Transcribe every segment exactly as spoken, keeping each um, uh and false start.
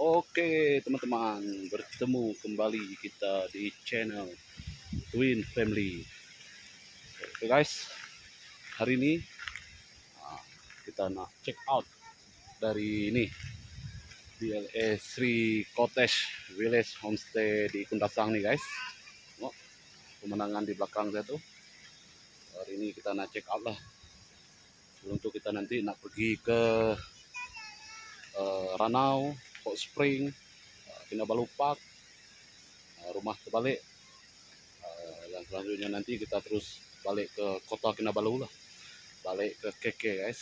Oke teman-teman, bertemu kembali kita di channel Twin Family. Oke guys, hari ini nah, kita nak check out dari ini D L E Sri Cottage Village Homestay di Kundasang nih guys. Oh, pemandangan di belakang saya tuh. Hari ini kita nak check out lah. Sebelum itu kita nanti nak pergi ke uh, Ranau, Hot Spring, uh, Kinabalu Park, uh, rumah terbalik, uh, dan selanjutnya nanti kita terus balik ke kota Kinabalu lah, balik ke K K guys.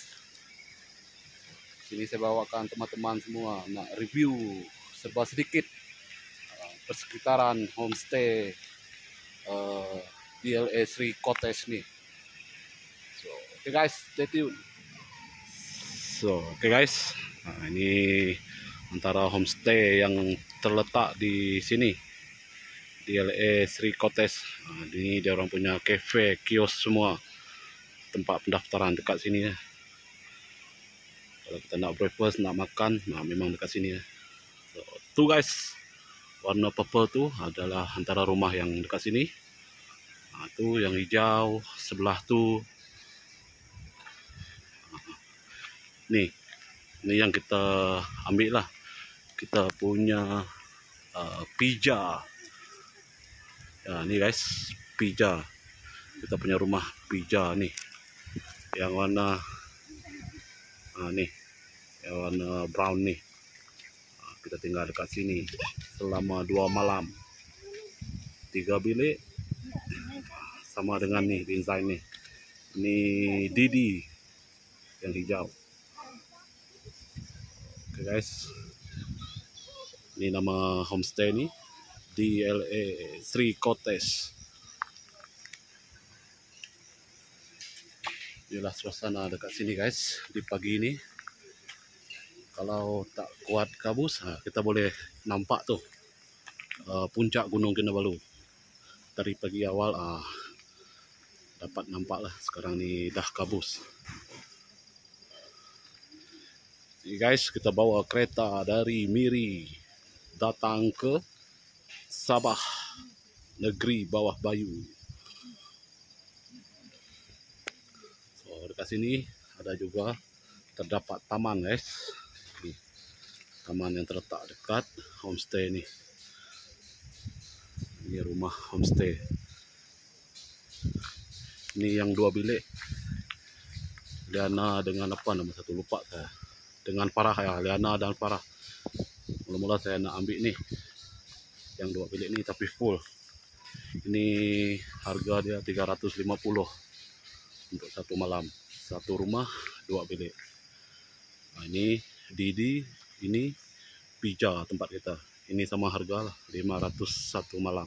Sini saya bawakan teman-teman semua nak review serba sedikit uh, persekitaran homestay uh, D L E Sri Cottage nih. So, oke okay guys, stay tune. So, oke okay guys, nah, ini antara homestay yang terletak di sini D L E Sri Cottage. Nah, ini dia orang punya cafe, kios semua, tempat pendaftaran dekat sini ya. Kalau kita nak breakfast, nak makan, nah memang dekat sini ya. So, tuh guys, warna purple tuh adalah antara rumah yang dekat sini. Nah, tuh yang hijau sebelah tuh. Nih, ini yang kita ambil lah. Kita punya uh, pija. Ya, ini guys, pija. Kita punya rumah pija nih. Yang warna nah, nih, yang warna brown nih. Nah, kita tinggal dekat sini selama dua malam. Tiga bilik sama dengan nih desain nih. Ini Didi yang hijau. Oke guys, ini nama homestay nih D L E Sri Cottage. Inilah suasana dekat sini guys di pagi ini. Kalau tak kuat kabus, nah, kita boleh nampak tuh uh, puncak Gunung Kinabalu. Dari pagi awal ah, dapat nampak lah. Sekarang ini dah kabus. Ini guys, kita bawa kereta dari Miri datang ke Sabah, negeri bawah Bayu. So, dekat sini ada juga terdapat taman guys. Nih, taman yang terletak dekat homestay ini. Ini rumah homestay. Ini yang dua bilik. Liana dengan apa nama satu lupa saya. Dengan Farah ya, Liana dan Farah. Mula-mula saya nak ambil nih yang dua bilik ini tapi full. Ini harga dia tiga ratus lima puluh untuk satu malam. Satu rumah dua bilik. Nah, ini Didi, ini pija tempat kita. Ini sama harga lah lima ratus satu malam.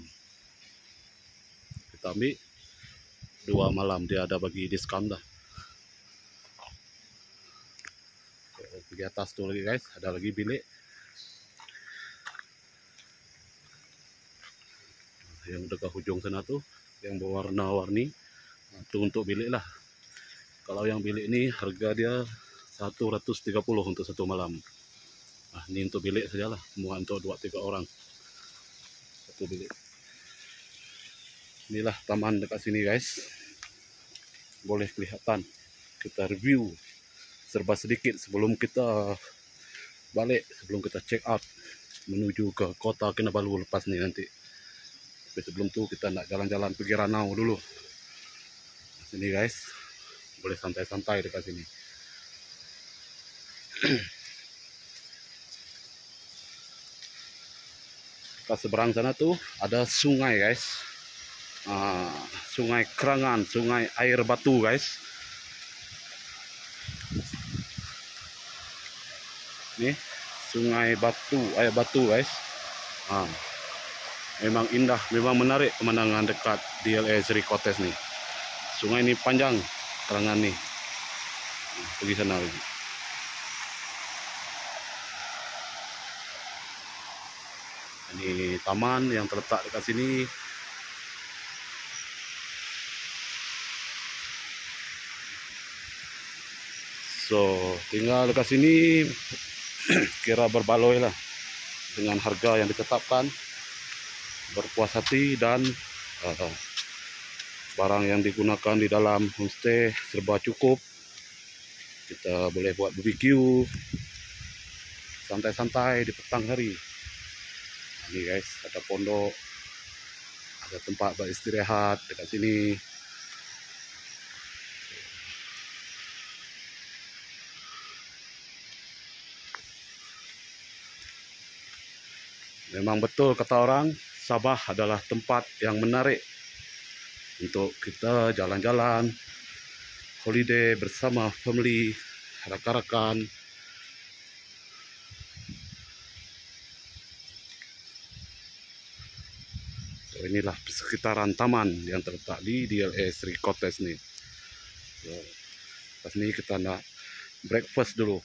Kita ambil dua malam, dia ada bagi diskon dah. Di atas tuh lagi guys, ada lagi bilik. Yang dekat ujung sana tuh yang berwarna-warni, nah, itu untuk bilik lah. Kalau yang bilik ini harga dia seratus tiga puluh untuk satu malam. Nah, ini untuk bilik sajalah, semua untuk dua tiga orang satu bilik. Inilah taman dekat sini guys, boleh kelihatan. Kita review serba sedikit sebelum kita balik, sebelum kita check out menuju ke kota Kinabalu lepas nih nanti. Tapi sebelum itu kita nak jalan-jalan pergi Ranau dulu. Sini guys, boleh santai-santai dekat sini. Ke seberang sana tuh ada sungai guys. Uh, sungai Kerangan, sungai air batu guys. Nih, sungai batu, air batu guys. Ah, memang indah, memang menarik pemandangan dekat D L E Sri Cottage nih. Sungai ini panjang, Kerangan nih. Nah, pergi sana lagi. Ini taman yang terletak dekat sini. So, tinggal dekat sini kira berbaloi lah. dengan harga yang ditetapkan, berpuas hati, dan uh, barang yang digunakan di dalam homestay serba cukup. Kita boleh buat B B Q santai-santai di petang hari. Ini guys, ada pondok, ada tempat beristirahat dekat sini. Memang betul kata orang, Sabah adalah tempat yang menarik untuk kita jalan-jalan, holiday bersama family, rakan-rakan. So, inilah sekitaran taman yang terletak di D L A Sri Cottage nih. So, pas ini kita nak breakfast dulu.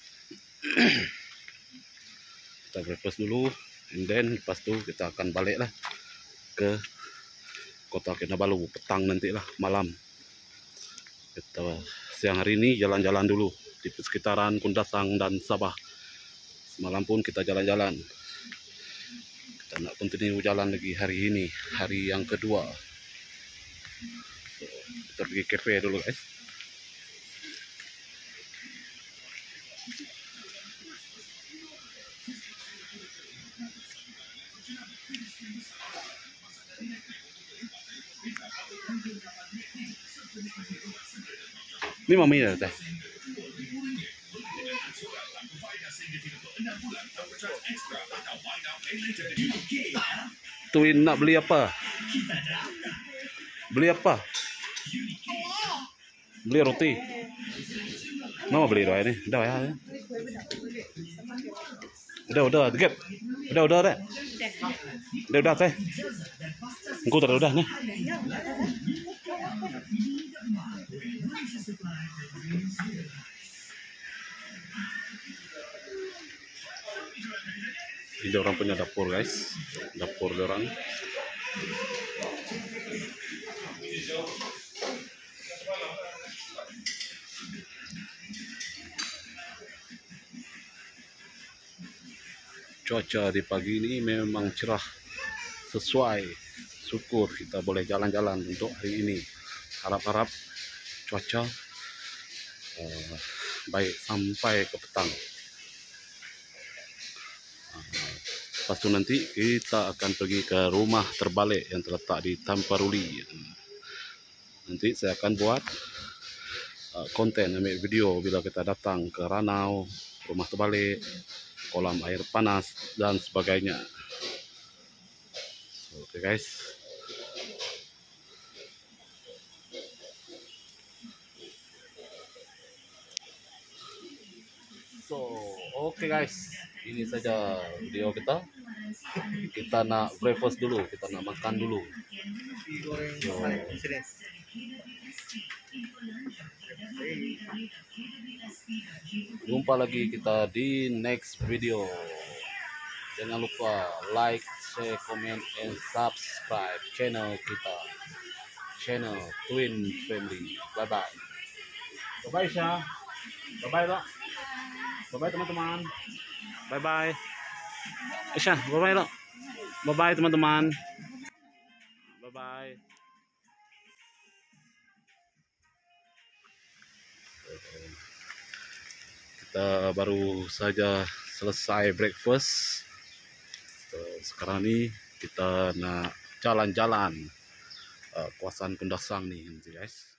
Kita breakfast dulu, and then lepas tu kita akan balik lah ke Kota Kinabalu petang nanti lah, malam. Kita siang hari ini jalan-jalan dulu di sekitaran Kundasang dan Sabah. Semalam pun kita jalan-jalan. Kita nak continue jalan lagi hari ini, hari yang kedua. So, kita pergi cafe dulu guys. Ini mami ya teh. Tuin nak beli apa? Beli apa? Beli roti. Mau beli doa ini? Udah ya. Udah udah deket. Udah udah deh. Udah udah teh. Engkau tak udah nih. Ini orang punya dapur guys, dapur orang. Cuaca di pagi ini memang cerah, sesuai. Syukur kita boleh jalan-jalan untuk hari ini. Harap-harap cuaca uh, baik sampai ke petang. Lepas itu nanti kita akan pergi ke rumah terbalik yang terletak di Tamparuli. Nanti saya akan buat uh, konten, ambil video bila kita datang ke Ranau, rumah terbalik, kolam air panas, dan sebagainya. Oke okay, guys. So, oke okay guys, ini saja video kita. Kita nak breakfast dulu, kita nak makan dulu. So, jumpa lagi kita di next video. Jangan lupa like, share, comment, and subscribe channel kita, channel Twin Family. Bye bye. Bye bye Syah. Bye bye Pak. Bye bye teman-teman. Bye bye. Syah, bye bye lo. Bye bye teman-teman. Bye bye. Kita baru saja selesai breakfast. Sekarang ini kita nak jalan-jalan uh, kawasan Kundasang nih guys.